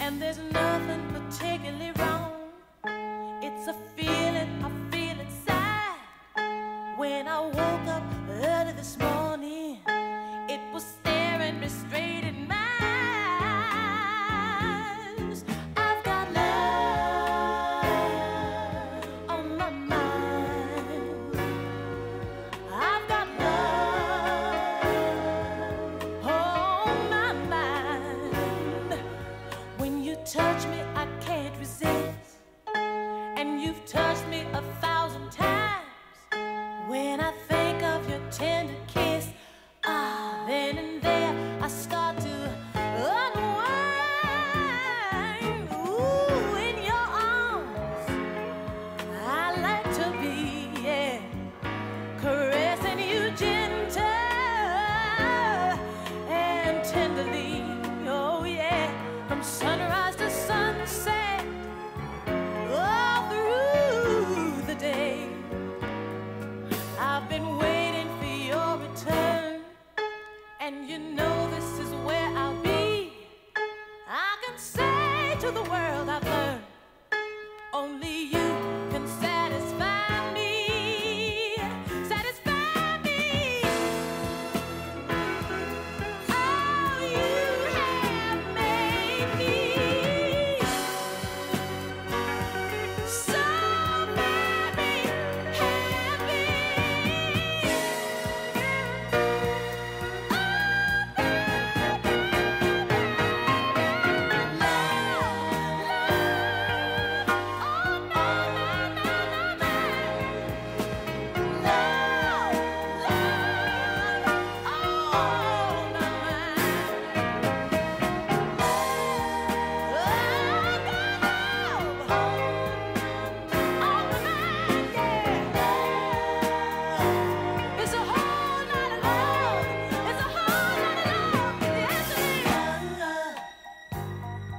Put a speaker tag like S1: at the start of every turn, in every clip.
S1: and there's nothing particularly wrong. It's a feeling I feel inside. When I woke up early this morning, it was staring me straight in my eyes. I've got love on my mind. I've got love on my mind. When you touch me, I can't resist, and you've touched me 1,000 times. When I think of your tender kiss, then and there I start to unwind. Ooh, in your arms I like to be, yeah, caressing you gentle and tenderly. Oh yeah, from sunrise to sunset, all through the day. I've been waiting for your return, and you know this is where I'll be. I can say to the world I've learned, only you can satisfy me. Satisfy me. Oh, you have made me so very happy.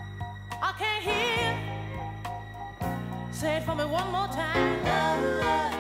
S1: Say it for me one more time.